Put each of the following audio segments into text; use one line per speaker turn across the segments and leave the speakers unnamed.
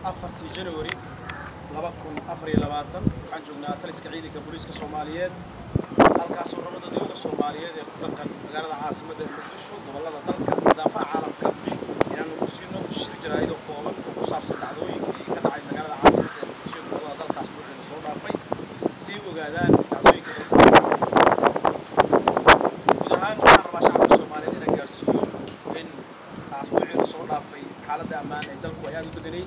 afartii January 2024 waxaan joognaa taliska ciidanka booliiska Soomaaliyeed halkaas oo rabada dowladda Soomaaliyeed ee ku dhaqan magaalada caasimadda Muqdisho gobolada dalka daafaca caalamka inaanu ku siino shir jaraa'id oo kooban oo ku saabsan dhacdooyinkii ka dhacay magaalada caasimadda Muqdisho gobolada dalkaas buuxda soo dhaafay si ogaadaan dhacdooyinka guud ahaan shacabka Soomaaliyeed inay gaarsiiyo in asbuucii soo dhaafay xaaladda ammaan ee dalku ay aad u bedelay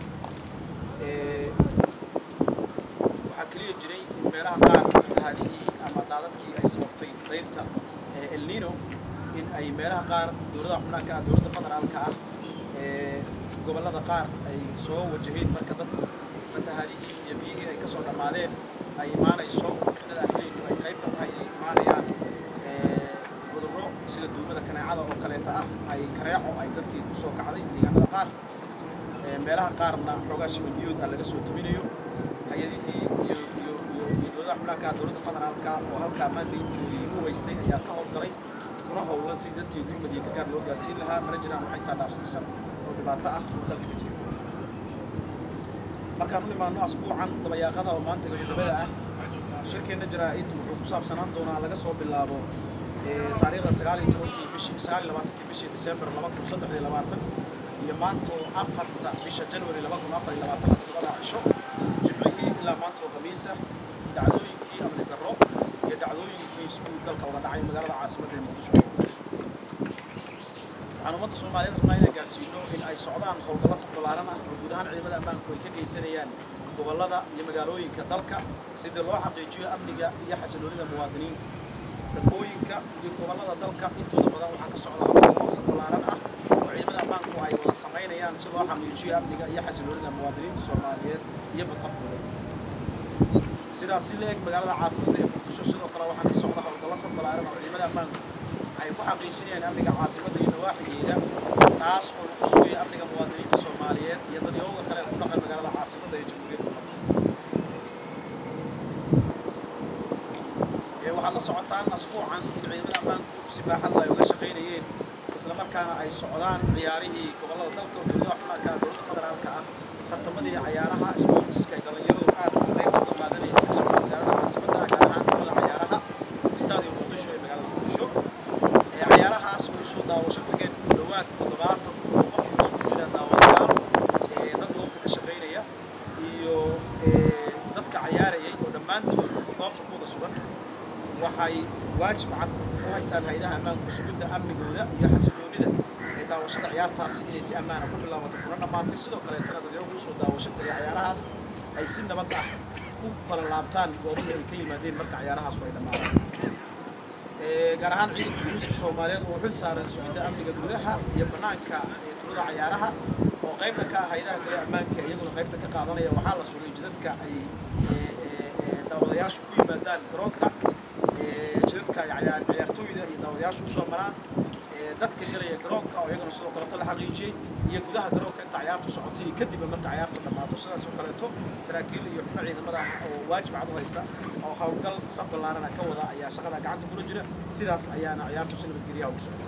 waxaa kaliya jiray meelaha qaar fatahaadihii ama daadadkii ay sababtay dayrta El Niño in ay meelaha qaar dowladda xubnaha ka dowladda federaalka ah gobolada qaar ay soo wajaheen marka dadku fatahaadihii iyo biyihii ay ka soo dhamaadeen ay imaanayso xidada ahliin ay qayb ka tahay ay imaanayaan cudurro sida duumada kaneecada oo kaleeta ah ay kareeco ay dadkii ku soo kacday deegaanada qaar meelaha qaarna xoogaa shibiyad laga soo tabinayo hay'adihii iyo dowladda xubnaha ka dowladda federaalka oo halka maandeedkii ugu weystay ayaa ka howlgalay kuna howlan si dadkii gurmadii ka gaar loo gaarsiin lahaa mana jiraan waxay taa dhaafsiisan oo dhibaato ah dalka ka jira markaan u nimaano asbuucan dabayaaqada oo maanta gabadhabada ah shirkeena jaraa'id wuxuu ku saabsanaan doonaa laga soo bilaabo taariikhda 19 bishii December 2023 iyo maanta 4 bisha January 2024 cisho jimcihii ilaa maanta khamiisa dhacdooyinkii amni darro iyo dhacdooyinkii iskuul dalka uga dhacay magaalada caasimadda Muqdisho waxaan ummadda Soomaaliyeed rabnaa inay gaarsiino in ay socdaan howlgalo saf ballaaran ah oo guud ahaan ciidamada ammaanku ay ka geysanayaan gobolada iyo magaalooyinka dalka sidii loo xaqiijiyo amniga iyo xasiloonida muwaadiniinta degmooyinka iyo gobolada dalka intooda badan waxaa ka socda howlgalo saf ballaaran ah oo ciidamada ammaanku ay wada sameynayaan si loo xaqiijiyo amniga iyo xasiloonida muwaadiniinta Soomaaliyeed iyo badqabkooda sidaas leeg magaalada caasimadda ee Muqdisho sidoo kale waxaa ka socda howlgalo saf ballaaran oo ciidamada ammaanku ay ku xaqiijinayaan amniga caasimadda iyo nawaaxigeeda taas oo lagu sugayo amniga muwaadiniinta Soomaaliyeed iyo dadweynaha kale ee ku dhaqan magaalada caasimadda ee Jamhuuriyadda waxaad la socotaan asbuucan in ciidamada ammaanku si baaxad leh uga shaqeynayeen isla markaana ay socdaan ciyaarihii gobolada dalka oo dowladda xubnaha ka dowladda federaalka ah tartamadii ciyaaraha sportiska ee dhalinyaradu aad u qayb ka qaadanayeen ka socda magaalada caasimadda gaar ahaan kullada ciyaaraha stadium Muqdisho ee magaalada Muqdisho ciyaarahaas oo soo daawasho tageen ku dhawaad 70 qof isugu jira daawadayaal dad goobta ka shaqeynaya iyo dadka ciyaarayay oo dhammaantood goobta ku wada sugan waxay waajib cad u haystaan hay'adaha ammaanka sugidda amnigooda iyo xasiloonida ee daawashada ciyaartaasi inay si ammaan ah ku bilaabato kuna dhamaatay sidoo kale dadweynuhu soo daawasho tagay ciyaarahaas ay si nabad ah ku kala laabtaan goobihii ay ka yimaadeen marka ciyaarahaas ay dhamaadaan gaar ahaan ciidanka booliiska Soomaaliyeed oo xil saaran sugidda amniga gudaha iyo banaanka ee tulada ciyaaraha oo qaybna ka ah hay'adaha kale ammaanka iyaguna qaybta ka qaadanaya waxaa la sugay jidadka ay daawadayaashu ku yimaadaan garoonka jidadka ciyaartooyda iyo daawadayaashu u soo maraan dadka galaya garoonka oo iyaguna sidoo kale la xaqiijiyay iyo gudaha garoonka inta ciyaartu socotay kadib marka ciyaartu dhamaato sidaas oo kale saraakiil iyo xubno ciidamada oo waajib cad u haysta oo howlgal saf ballaaran ka wada ayaa shaqada gacanta kula jira sidaas ayaana ciyaartu si nabadgelyo ugu socotaa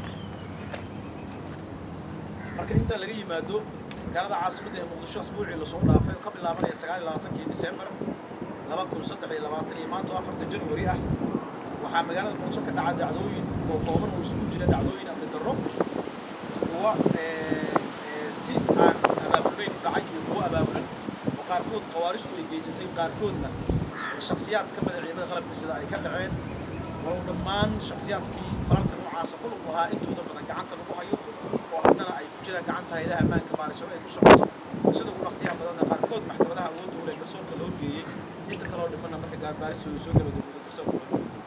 marka inta laga yimaado magaalada caasimadda ee Muqdisho asbuucii la soo dhaafay ka bilaabanaya 29 December 2023 iyo maanta 4 January ah waxaa magaalada Muqdisho ka dhacay dhacdooyin oo kooban oo isugu jira dhacdooyin amni darro kuwa si aan abaabulin dhacay iyo kuwa abaabulan oo qaarkood qawaaristu ay geysatay qaarkoodna shakhsiyaad ka mid ah ciidamada qalabka sida ay ka dhaceen oo dhammaan shakhsiyaadkii falalka noocaas ku lug lahaa intooda badan gacanta lagu hayo oo haddana ay ku jiraan gacanta hay'adaha ammaanka baariso ay ku socoto sida ugu dhaqsiyaha badan qaarkood maxkamadaha awoodda u leh garsoorka loo geeyay inta kale oo dhibana marka gaarbaarisu soo gabagabowday garsoorka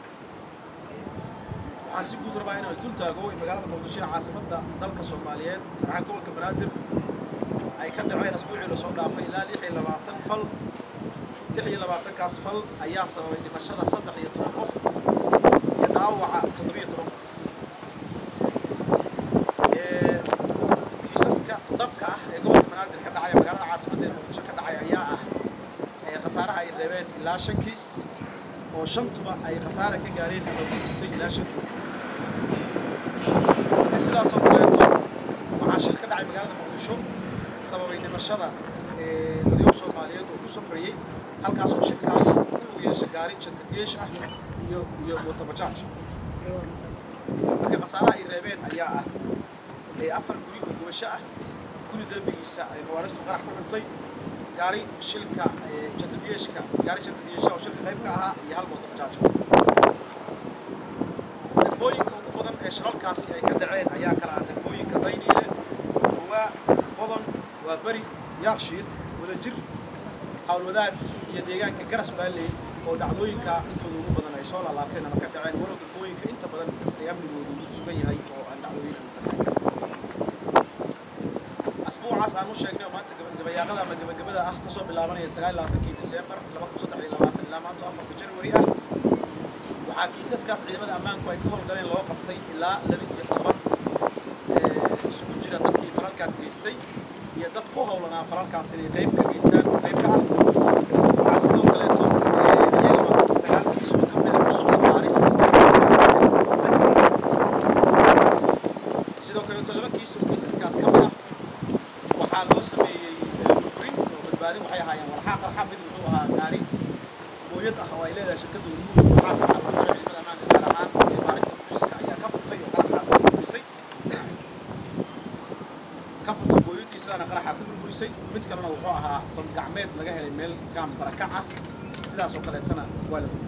waxaan si guud rabaa inaan isdul taago in magaalada Muqdisho caasimadda dalka Soomaaliyeed gaar ahaan gobolka Banaadir ay ka dhaceen asbuucii la soo dhaafay ilaa 26 fal 26 kaas fal ayaa sababay dhimashada 13 qof iyo dhaawaca 17 qof kiisaska dabka ah ee gobolka Banaadir ka dhacay magaalada caasimadda Muqdisho ka dhacay ayaa ah khasaaraha ay reebeen ilaa 5 kiis oo 5tuba ay khasaare ka gaareen ama dhintay ilaa 5 sidaas oo kale waxaa shil ka dhacay magaalada Muqdisho sababay dhimashada dadyo Soomaaliyeed oo ku safrayay halkaas oo shirkaas uu yeeshay gaari jantadiyeesh ah iyo watabajaaj marka khasaaraha ay reebeen ayaa ah afar guri oo gubasho ah guri dambigiisa ay qawaaristu qarax ku xirtay gaari shilka jantadiyeeshka gaari jantadiyeesha oo shilka qayb ka ahaa iyo hal watabajaaj degmooyinka ugu badan ee shilalkaasi ay ka dhaceen ayaa kala ah degmooyinka Dayniile Bodan waa bari Yaaqshiid wadajir hawlwadaad iyo deegaanka Garas Baalley oo dhacdooyinka intooda ugu badan ay soo laalaabteen ama ka dhaceen walow degmooyinka inta badan ay amnigoodu sugan yahay oo aan dhacdooyin asbuucaas aan u sheegnay maanta gabadhayaaqada ama gabadhada ah ka soo bilaabanaya 29 December 2023 ilaa maanta 4 January ah waxaa kiisaskaas ciidamada ammaanku ay ka howlgaleen loo qabtay ilaa 12 isugu jira dadkii falalkaas geystay iyo dad ku howlanaa falalkaas inay qayb ka geystaan qayb ka ah waxaa sidoo kaleeto iyagaba 9 kiis oo kamid ah kusoo baaris sidoo kaleeto 2 kiis oo kiisaskaas kamid ah waxaa loo sameeyey brin oo badbaadin waxay ahaayeen walxaa qarxa mid wuxuu ahaa gaari mooyad ah oo ay leedahay shirkadda ugu waxaa ciidamada ammaanka gaar ahaan baarista booliiska ayaa ka furtay oo qaraxaas burburisay ka furtay booyadkiisana qaraxa ku burburisay mid kalena wuxuu ahaa bam gacmeed laga helay meel gaam barakac ah sidaas oo kaleetana waa la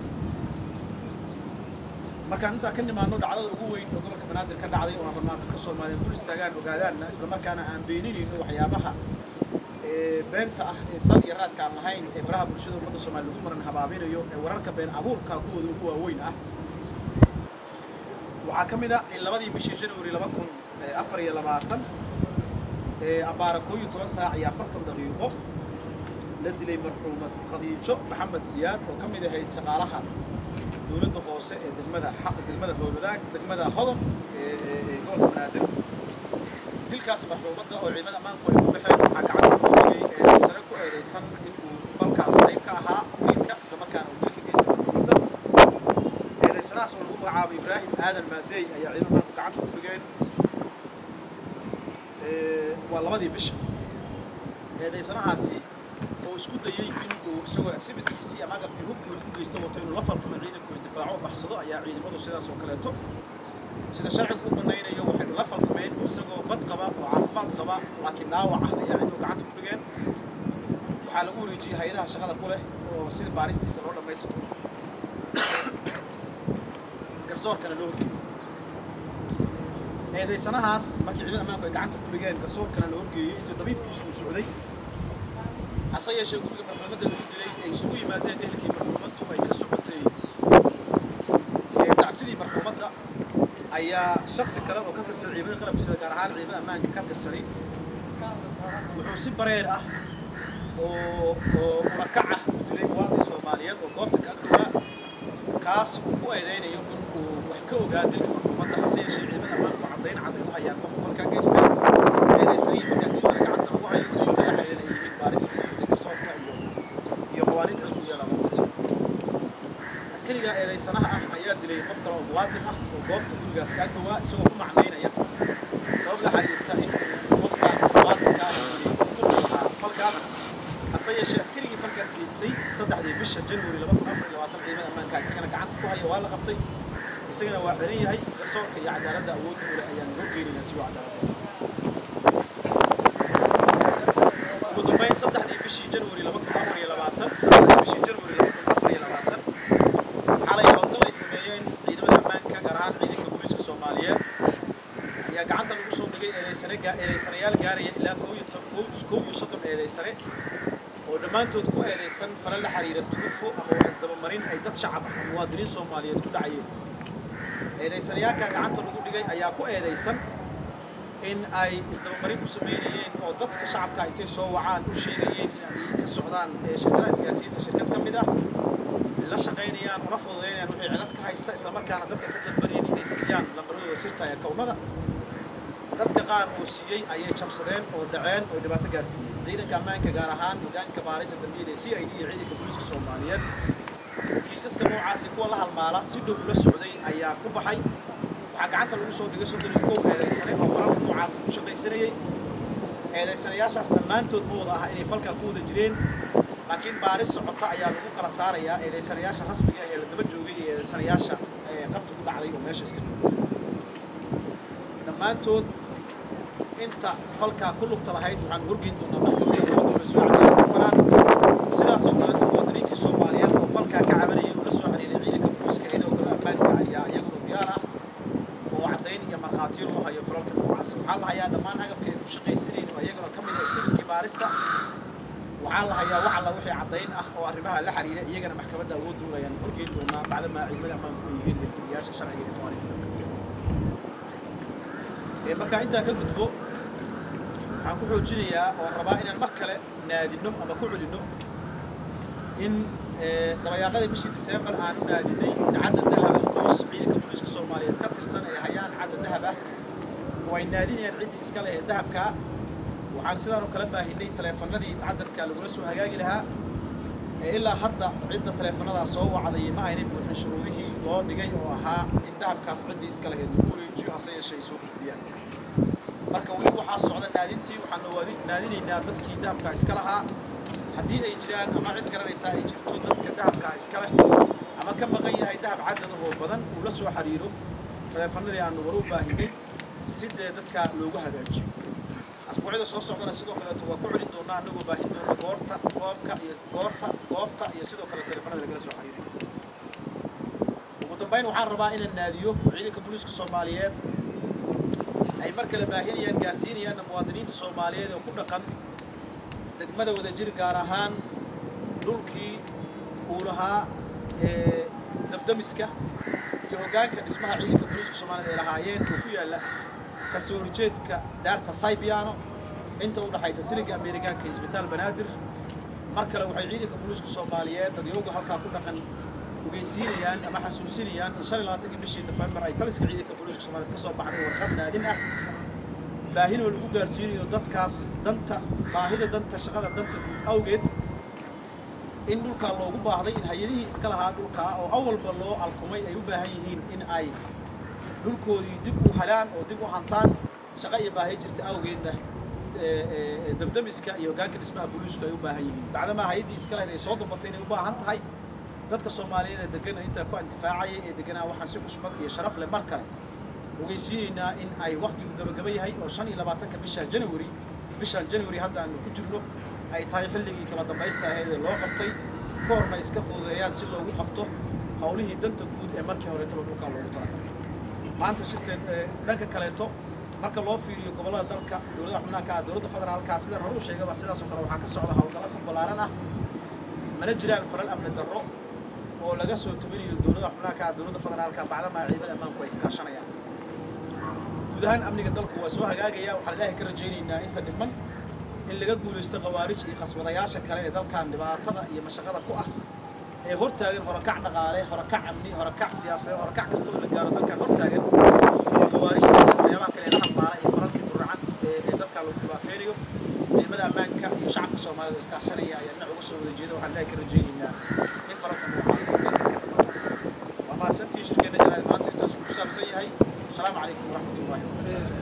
markaan inta ka nimaano dhacdada ugu weyn oo gobolka Banaadir ka dhacday oo barnaamijka Soomaaliyeed dul istaagaan ogaadaan isla markaana aan beeninayno waxyaabaha beenta ah ee sal iyo raadka aan lahayn ee baraha bulshada ummadda Soomaaliyeed ugu maran habaabinayo ee wararka been abuurka kuwooda ugu waaweyn ah waxaa ka mid ah in labadii bishii January 2024 abaara 12 saac iyo 40 daqiiqo la dilay marxuumad Khadiijo Maxamed Siyaad oo ka mid ahayd shaqaalaha dowladda hoose ee degmada Howlwadaag degmada Hodon ee gobolka Banaadir dilkaas marxuumadda oo ciidamada ammaanku ay ku baxeen waxaa gacanta ku dhigay sare ku eedeysan inuu falkaas qayb ka ahaa dilka isla markaana uu dilka geystay marxuumadda eedeysanaas oo lagu magacaabo Ibraahim Aadan Maadey ayaa ciidamada gacanta ku dhigeen waa labadii bisha eedeysanahaasi oo isku dayay inuu isagoo exhibitkiisii ama agabkii hubkii uu geysto wato inuu la faltamo ciidanku isdifaaco baxsado ayaa ciidamadu sidaas oo kaleeto sida sharcigu u banaynayo waxay la faltameen isagoo bad qaba oo caafimaad qaba laakiin dhaawac ah ayaa ciidamadu gacanta ku dhigeen waxaa lagu wareejiyay hay'adaha shaqada ku leh oo sida baaristiisa loo dhammaystiro garsoorkana loo horgeeyay eedeysanahaas markii ciidamada ammaanku ay gacanta ku dhigeen garsoorkana loo horgeeyay intuu dabiibkiisu u socday hase yeeshee guriga marxuumadda lagu dilay ay isugu yimaadeen ehelkii marxuumaddu ay ka socotay tacsidii marxuumadda ayaa shakhsi kale oo ka tirsan ciidamada qalabka sida gaar ahaan ciidamada ammaanka ka tirsanay wuxuu si bareer ah oo urakac ah u dilay muwaadin Soomaaliyeed oo goobta ka agdhowaa kaas uu ku eedeynayo inuu wax ka ogaa dilka marxuumadda hase yeeshee ciidamada ammaanku caddayn cad u hayaan qofka falkaa geystay eedeysaniyo falkaa gacanta lagu hayo inta la xiriiray yihiin baariskiisa askariga eedeysanaha ah ayaa dilay qof kale oo muwaadin ah oo goobta gurigaas ka agdhowaa isagoo ku macnaynaya sabab la xiriirta in qofka muwaadinka falkaas hase yeeshee askarigii falkaas geystay 3 bisha January 2024 ciidamada ammaanka isagana gacanta ku haya waa la qabtay isagana waa xiran yahay garsoorka iyo cadaaladda awood u leh ayaan loo geenayaa si cadaalad ugu dambeyn 3 bishii January 2024 xalay howlgal ay sameeyeen ciidamada ammaanka gaar ahaan ciidanka booliiska Soomaaliyeed ayaa gacanta lagu soo dhigay eedeysanayaal gaaraya ilaa 11 eedeysane oo dhammaantood ku eedeysan falal la xiriira tuufo ama wax isdabamarin ay dad shacab ah muwaadiniin Soomaaliyeed ku dhacayeen eedeysanayaalka gacanta lagu dhigay ayaa ku eedeysan in ay isdabamarin ku sameeyeen oo dadka shacabka intay soo wacaan u sheegayeen in ay ka socdaan shirkadaha isgaarsiinta shirkad ka mid ah la shaqeynayaan una fududeynayaan wixii cilad ka haysta isla markaana dadka ka dalbanayeen inay siiyaan lambaradooda sirta ee kownada dadka qaar oo siiyay ayay jabsadeen oo dhaceen oo dhibaato gaarsiiyeen ciidanka ammaanka gaar ahaan hogaanka baarista dambiyada CID iyo ciidanka booliiska Soomaaliyeed kiisaska noocaas kuwa la halmaala si dhow ula socday ayaa ku baxay waxaa gacanta lagu soo dhigay 31 eedeysane oo falalka noocaas ku shaqaysanayay eedeysanayaashaas dhammaantood ma wada aha inay falkaa ku wada jireen laakiin baaris socota ayaa lagu kala saarayaa eedeysanayaasha rasmiga ee la daba joogay iyo eedeysanayaasha qabta ku dhacday oo meesha iska joogay dhammaantood inta falkaa ku lugta lahayd waxaan horgeyn doonaa maxkamadda dowladda soo cadaalad sidaasoo kaleeta muwaadiniintii Soomaaliyeed oo falkaa ka cabanayay oo la soo xiriiray ciidanka booliiska iyadoo kale ammaanka ayaa iyaguna diyaar ah oo caddayn iyo markhaatiyo loo hayo falalka noocaas waxaa la hayaa dhammaan agabka ay ku shaqaysanayeen oo iyaguna ka mid ah exhibit-kii baarista waxaa la hayaa wax alla wixii caddayn ah oo arrimaha la xiriira iyagana maxkamadda awood u ayaan horgeyn doonaa bacdama ciidamada ammaanku ay yihiin hirgeliyaasha sharciga iyo qawaaniinta marka intaa ka gudbo waxaan ku xoojinayaa oo rabaa inaan mar kale naadino ama ku celinno in dabayaaqada bishii December aan u naadinay in cadad dahab ah booliis ciidanka booliiska Soomaaliyeed ka tirsan ay hayaan cadad dahab ah oo ay naadinayaan ciddii iska leh dahabka waxaan sidaan oo kala baahinay taleefanadii cadadka lagula soo hagaagi lahaa ilaa hadda cidda taleefanada soo wacday ma aynay buuxin shuruudihii loo dhigay oo ahaa in dahabkaas ciddii iska leh lagu wareejiyo hase yeeshee soo gudbiyaan marka weli waxaa socda naadintii waxaan naadinaynaa dadkii dahabka iska lahaa haddii ay jiraan ama cid garanaysaa ay jirto dadka dahabka iska leh ama ka maqan yahay dahab cadad oo badan uu la soo xiriiro taleefanadii aanu war u baahinay sidee dadka loogu hagaajiyo asbuucyada soo socdana sidoo kale waa ku celin doonaa anagoo baahin doona goobta iyo sidoo kale taleefanada lagala soo xiriiro ugu dambeyn waxaan rabaa inaan naadiyo ciidanka booliiska Soomaaliyeed ay mar kale baahinayaan gaarsiinayaan muwaadiniinta Soomaaliyeed oo ku dhaqan degmada Wadajir gaar ahaan dhulkii uu lahaa dabdamiska iyo hoggaanka dhismaha ciidanka booliiska Soomaaliyeed ay lahaayeen oo ku yaala ka soo horjeedka daarta Saybiano inta u dhaxaysa siliga Ameerikaanka iyo Isbitaal Banaadir mar kale waxay ciidanka booliiska Soomaaliyeed dadyoga halka ku dhaqan ogeysiinayaan ama xasuusinayaan in 25 bishii November ay taliska ciidanka booliiska Soomaaliyeed ka soo baxday warqad naadin ah baahin oo lagu gaarsiinayo dadkaas baahida danta shaqada danta guud awgeed in dhulka loogu baahday in hay'adihii iska lahaa dhulka oo awalba loo alkumay ay u baahan yihiin in ay dhulkoodii dib u helaan oo dib u hantaan shaqo iyo baahi jirta awgeedna dabdamiska iyo hoggaanka dhismaha booliisku ay u baahan yihiin bacdama hay'adii iska lahayd ay soo dambatay inay u baahan tahay dadka Soomaaliyeed ee degan inta ku intifaacay ee deganaa waxaan si xushmad iyo sharaf leh mar kale ogeysiinayna in ay waqtigu gabagaba yahay oo 25 bisha January hadda aanu ku jirno ay tahay xilligii kala dambaysta ahayd ee loo qabtay koorna iska fududeeyaan si loogu qabto hawlihii danta guud ee markii hore dhulka loogu talagalay maanta shirteen dhanka kaleeto marka loo fiiriyo gobolada dalka dowladda xubnaha dowladda federaalka sidaan hore u sheegay sidaas oo kale waxaa ka socda hawlgalo saf balaaran ah mana jiraan falal amni darro oo laga soo tabinayo dowladda xubnaha dowladda federaalka bacdama ciidamada ammaanku ay iska kaashanayaan guud ahaan amniga dalku waa soo hagaagaya waxaan ilaahay ka rajaynaynaa inta dhiman in laga guuleysto qawaarij iyo qaswadayaasha kale ee dalkan dhibaatada iyo mashaqada ku ah ee hortaagan horakac dhaqaale horakac amni horakac siyaasadeed horakac kasta oo la gaaro dalkan hortaagan qawaarijta waxyaabaha kale ee la halmaala iyo falalkii burcan ee dadka lagu dhibaateynayo ciidamada ammaanka iyo shacabka Soomaaliyeed oo iskaashanaya ayaa dhinac uga soo wada jeeda waxaan ilaahay ka rajaynaynaa in falalka noocaas waa maasantii shirkeena jaraa'id maanta intaas ku saabsan yahay السلام عليكم ورحمة الله وبركاته